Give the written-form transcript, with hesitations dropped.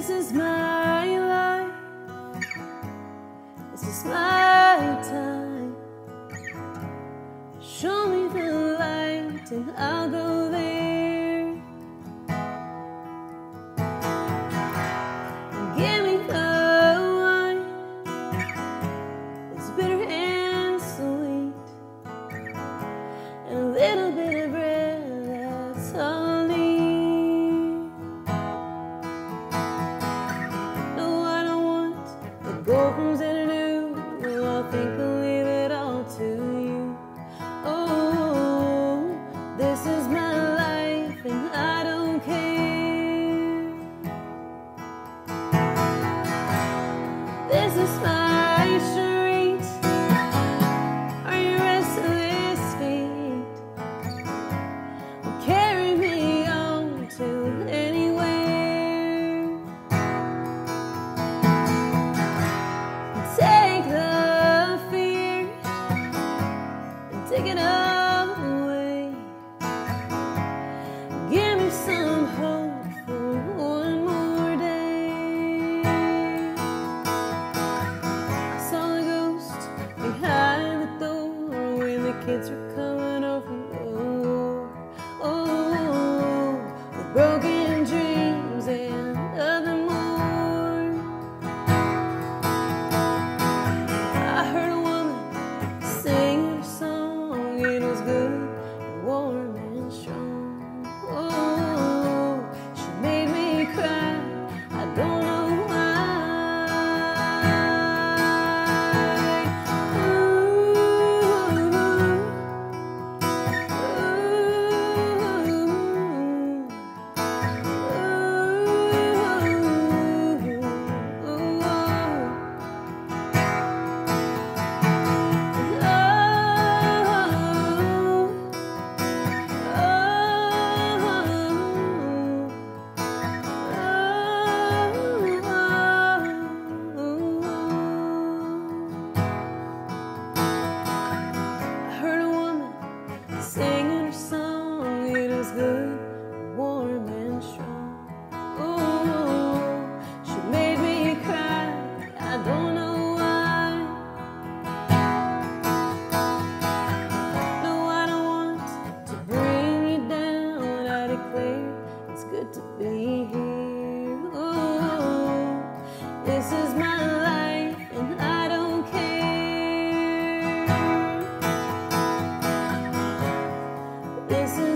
This is my life. This is my time. Show me the light and I'll go there. Give me the wine. It's bitter and sweet, and a little bit of bread, that's all I need. No, I don't want the gold from Xanadu. I'll think I'll leave it all to you. Oh, this is my life and I don't care. This is my street. Are you restless feet? Carry me on to anywhere. Take the fear and take it all away. Give me some hope for one more day. I saw a ghost behind the door when the kids were coming home from the war. Oh, with broken dreams and nothing more. I heard a woman singing a song. It was good, warm and strong. Oh, she made me cry. I don't know why. I heard a woman singing her song. It was good, warm and strong. Oh, she made me cry. I don't know why. No, I don't want to bring you down. I declare it's good to be here. Oh, this is my life and I don't care. This is